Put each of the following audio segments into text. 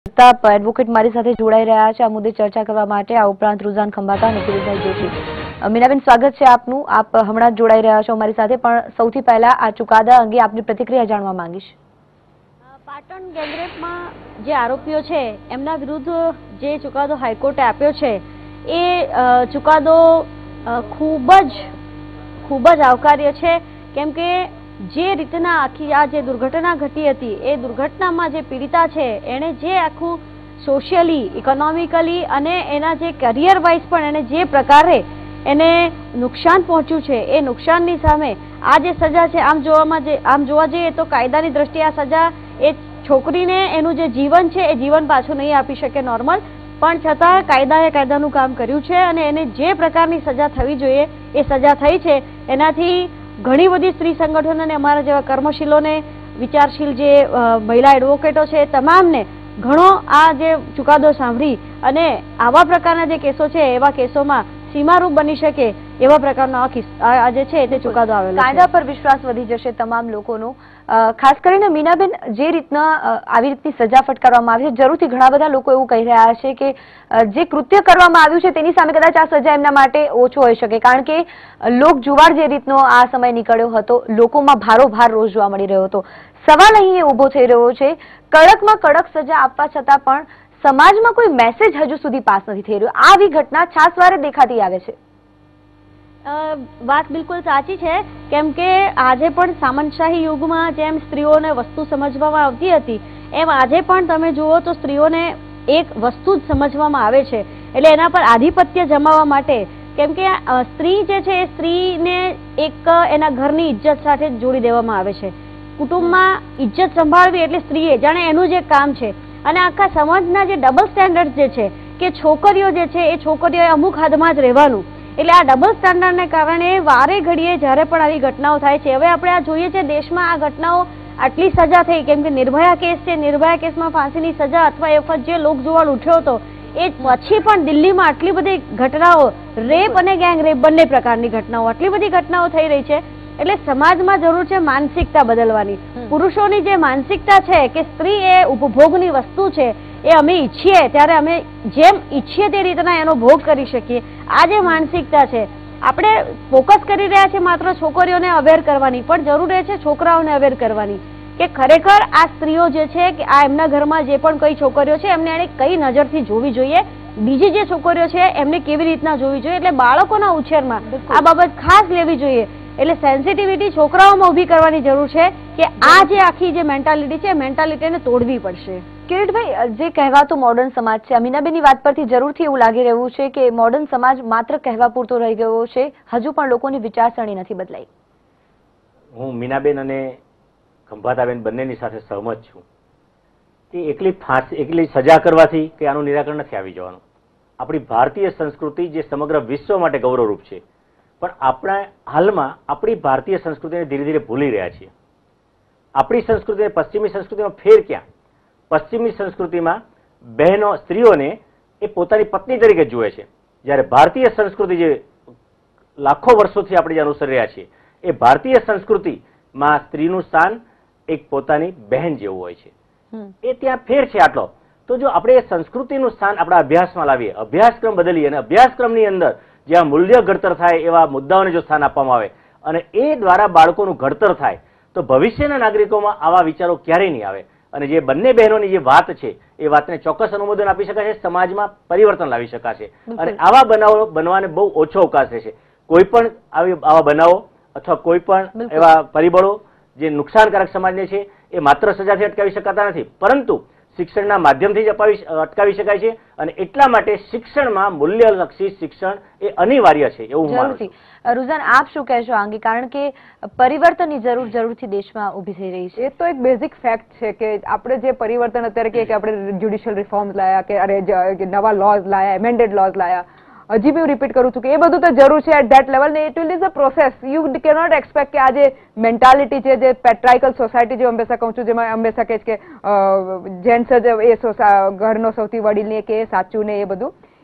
Advocate મારી સાથે જોડાઈ રહ્યા છે આ મુદ્દે ચર્ચા કરવા માટે। આ ઉપરાંત રૂઝાન ખંભાતા અને કિરીટભાઈ જોશી। મીનાબેન, સ્વાગત છે આપનું। આપ હમણાં જ જોડાઈ રહ્યા છો અમારી સાથે, પણ સૌથી પહેલા આ ચુકાદા અંગે આપની પ્રતિક્રિયા જાણવા માંગીશ। પાટણ ગેંગરેપમાં જે આરોપીઓ છે એમના વિરુદ્ધ જે ચુકાદો હાઈકોર્ટે આપ્યો છે એ ચુકાદો ખૂબ જ આવકાર્ય છે, કેમ કે જે રીતના આખી આ જે દુર્ઘટના ઘટી હતી એ દુર્ઘટનામાં જે પીડિતા છે એણે જે આખું સોશિયલી, ઇકોનોમિકલી અને એના જે કરિયર વાઇઝ પણ એને જે પ્રકારે એને નુકસાન પહોંચ્યું છે એ નુકસાનની સામે આ જે સજા છે આમ જોવા જઈએ તો કાયદાની દ્રષ્ટિએ આ સજા એ છોકરીને એનું જે જીવન છે એ જીવન પાછું નહીં આપી શકે નોર્મલ, પણ છતાં કાયદાએ કાયદાનું કામ કર્યું છે અને એને જે પ્રકારની સજા થવી જોઈએ એ સજા થઈ છે। એનાથી ઘણી બધી સ્ત્રી સંગઠનો અને અમારા જેવા કર્મશીલોને, વિચારશીલ જે મહિલા એડવોકેટો છે તમામને ઘણો આ જે ચુકાદો સાંભળી અને આવા પ્રકારના જે કેસો છે એવા કેસોમાં સીમારૂપ બની શકે એવા પ્રકારનો આ જે છે તે ચુકાદો આવેલો છે। કાયદા પર વિશ્વાસ વધી જશે તમામ લોકોનો। ખાસ કરીને મીનાબેન, જે રીતના આવી રીતની સજા ફટકારવામાં આવી છે, જરૂરથી ઘણા બધા લોકો એવું કહી રહ્યા છે કે જે કૃત્ય કરવામાં આવ્યું છે તેની સામે કદાચ આ સજા એમના માટે ઓછો હોઈ શકે, કારણ કે લોક જુવાળ જે રીતનો આ સમય નીકળ્યો હતો, લોકોમાં ભારોભાર રોષ જોવા મળી રહ્યો હતો। સવાલ અહીં એ ઉભો થઈ રહ્યો છે, કડકમાં કડક સજા આપવા છતાં પણ સમાજમાં કોઈ મેસેજ હજુ સુધી પાસ નથી થઈ રહ્યો। આવી ઘટના છાસવારે દેખાતી આવે છે। વાત બિલકુલ સાચી છે, કેમ કે આજે પણ સામંતશાહી યુગમાં જેમ સ્ત્રીઓને વસ્તુ સમજવામાં આવતી હતી એમ આજે પણ તમે જુઓ તો સ્ત્રીઓને એક વસ્તુ જ સમજવામાં આવે છે, એટલે એના પર આધિપત્ય જમાવવા માટે, કેમ કે સ્ત્રી જે છે એ સ્ત્રીને એક એના ઘરની ઇજ્જત સાથે જોડી દેવામાં આવે છે। કુટુંબમાં ઇજ્જત સંભાળવી એટલે સ્ત્રીએ જાણે એનું જે કામ છે, અને આખા સમાજના જે ડબલ સ્ટેન્ડર્ડ જે છે કે છોકરીઓ જે છે એ છોકરીઓએ અમુક હદમાં જ રહેવાનું, એટલે આ ડબલ સ્ટેન્ડર્ડને કારણે વારે ઘડીએ જ્યારે પણ આવી ઘટનાઓ થાય છે, હવે આપણે આ જોઈએ છે દેશમાં આ ઘટનાઓ આટલી સજા થઈ, કેમ કે નિર્ભયા કેસ છે, નિર્ભયા કેસમાં ફાંસીની સજા અથવા એ વખત જે લોકજુવાળ ઉઠ્યો હતો એ પછી પણ દિલ્હીમાં આટલી બધી ઘટનાઓ, રેપ અને ગેંગ રેપ બંને પ્રકારની ઘટનાઓ, આટલી બધી ઘટનાઓ થઈ રહી છે, એટલે સમાજમાં જરૂર છે માનસિકતા બદલવાની। પુરુષોની જે માનસિકતા છે કે સ્ત્રી એ ઉપભોગની વસ્તુ છે, એ અમે ઈચ્છીએ ત્યારે અમે જેમ ઈચ્છીએ તે રીતના એનો ભોગ કરી શકીએ, આ જે માનસિકતા છે આપણે ફોકસ કરી રહ્યા છીએ માત્ર છોકરીઓને અવેર કરવાની, પણ જરૂર એ છે છોકરાઓને અવેર કરવાની કે ખરેખર આ સ્ત્રીઓ જે છે કે આ એમના ઘરમાં જે પણ કઈ છોકરીઓ છે એમને એને કઈ નજરથી જોવી જોઈએ, બીજી જે છોકરીઓ છે એમને કેવી રીતના જોવી જોઈએ, એટલે બાળકોના ઉછેરમાં આ બાબત ખાસ લેવી જોઈએ। એટલે સેન્સિટિવિટી છોકરાઓમાં ઉભી કરવાની જરૂર છે કે આ જે આખી જે મેન્ટાલિટી છે મેન્ટાલિટીને તોડવી પડશે। કિરીટભાઈ, જે કહેવાતો મોડર્ન સમાજ છે, મીનાબેનની વાત પરથી જરૂરથી એવું લાગી રહ્યું છે કે મોડર્ન સમાજ માત્ર કહેવા પૂરતો રહી ગયો છે, હજુ પણ લોકોની વિચારસરણી નથી બદલાઈ। હું મીનાબેન અને ખંભાતાબેન બંનેની સાથે સહમત છું કે એકલી સજા કરવાથી કે આનું નિરાકરણ નથી આવી જવાનું। આપણી ભારતીય સંસ્કૃતિ જે સમગ્ર વિશ્વ માટે ગૌરવરૂપ છે, પણ આપણે હાલમાં આપણી ભારતીય સંસ્કૃતિને ધીરે ધીરે ભૂલી રહ્યા છીએ। આપણી સંસ્કૃતિ પશ્ચિમી સંસ્કૃતિમાં ફેર ક્યાં? પશ્ચિમી સંસ્કૃતિમાં બહેનો, સ્ત્રીઓને એ પોતાની પત્ની તરીકે જુએ છે, જ્યારે ભારતીય સંસ્કૃતિ જે લાખો વર્ષોથી આપણે જે અનુસરી રહ્યા છીએ એ ભારતીય સંસ્કૃતિમાં સ્ત્રીનું સ્થાન એક પોતાની બહેન જેવું હોય છે, એ ત્યાં ફેર છે આટલો। તો જો આપણે એ સંસ્કૃતિનું સ્થાન આપણા અભ્યાસમાં લાવીએ, અભ્યાસક્રમ બદલીએ અને અભ્યાસક્રમની અંદર જ્યાં મૂલ્ય ઘડતર થાય એવા મુદ્દાઓને જો સ્થાન આપવામાં આવે અને એ દ્વારા બાળકોનું ઘડતર થાય તો ભવિષ્યના નાગરિકોમાં આવા વિચારો ક્યારેય નહીં આવે। અને જે બંને બહેનોની જે વાત છે એ વાતને ચોક્કસ અનુમોદન આપી શકાય છે, સમાજમાં પરિવર્તન લાવી શકાશે અને આવા બનાવો બનવાને બહુ ઓછો અવકાશ રહેશે। કોઈ પણ આવા બનાવો અથવા કોઈ પણ એવા પરિબળો જે નુકસાનકારક સમાજને છે એ માત્ર સજાથી અટકાવી શકાતા નથી, પરંતુ શિક્ષણના માધ્યમથી જ અટકાવી શકાય છે, અને એટલા માટે શિક્ષણમાં મૂલ્યલક્ષી શિક્ષણ એ અનિવાર્ય છે એવું હું માનું છું। રૂઝાન, આપ શું કહેશો આ અંગે, કારણ કે પરિવર્તનની જરૂરથી દેશમાં ઊભી થઈ રહી છે? એ તો એક બેઝિક ફેક્ટ છે કે આપણે જે પરિવર્તન અત્યારે કે આપણે જ્યુડિશિયલ રિફોર્મ્સ લાયા કે અરે નવા લોઝ લાયા, એમેન્ડેડ લોઝ લાયા, હજી બી હું રિપીટ કરું છું કે એ બધું તો જરૂર છે એટ ધેટ લેવલ ને, it will is a process. You cannot expect કે આ જે મેન્ટાલિટી છે, જે પેટ્રાઇકલ સોસાયટી જે હંમેશા કહું છું, જેમાં હંમેશા કહે છે કે જેન્ટ્સ જ એ ઘરનો સૌથી વડીલ ને કે સાચું ને એ બધું,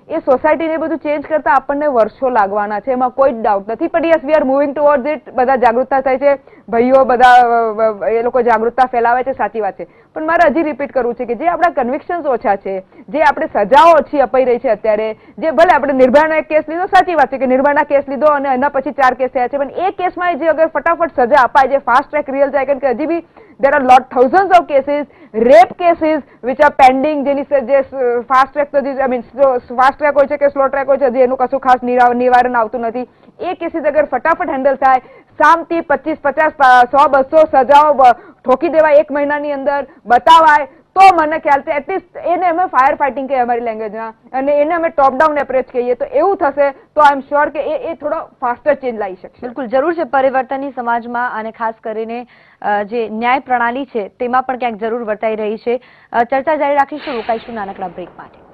એ સોસાયટીને બધું ચેન્જ કરતા આપણને વર્ષો લાગવાના છે, એમાં કોઈ જ ડાઉટ નથી. પણ yes, we are moving towards it. બધા જાગૃતતા થાય છે, ભાઈઓ બધા એ લોકો જાગૃતતા ફેલાવે છે, સાચી વાત છે. પણ મારે હજી રિપીટ કરવું છે કે જે આપણા કન્વિક્શન્સ ઓછા છે, જે આપણે સજાઓ ઓછી અપાઈ રહી છે અત્યારે, જે ભલે આપણે નિર્ભયાનો એક કેસ લીધો, સાચી વાત છે કે નિર્ભયાના કેસ લીધો અને એના પછી 4 કેસ થયા છે, પણ એ કેસમાં જે અગર ફટાફટ સજા અપાય, જે ફાસ્ટ ટ્રેક રિયલ જાય, કારણ કે હજી બી there are thousands of cases, rape cases which are pending, જેની જે ફાસ્ટ ટ્રેક તો આઈ મીન ફાસ્ટ ટ્રેક હોય છે કે સ્લો ટ્રેક હોય છે, જે એનું કશું ખાસ નિવારણ આવતું નથી, એ કેસીસ અગર ફટાફટ હેન્ડલ થાય, સામથી 25, 50, 100, 200 સજાઓ ઠોકી દેવાય 1 મહિનાની અંદર, બતાવાય, તો મને ખ્યાલ છે એટલીસ્ટ એને અમે ફાયર ફાઇટિંગ કહીએ અમારી લેંગ્વેજમાં, અને એને અમે ટોપ ડાઉન એપ્રોચ કહીએ, તો એવું થશે તો આઈ એમ શ્યોર કે એ થોડો ફાસ્ટર ચેન્જ લાવી શકશે. બિલકુલ, જરૂર છે પરિવર્તનની સમાજમાં, અને ખાસ કરીને જે ન્યાય પ્રણાલી છે તેમાં પણ ક્યાંક જરૂર વર્તાઈ રહી છે. ચર્ચા જારી રાખીશું, રોકાઈશું નાનકડા બ્રેક માટે.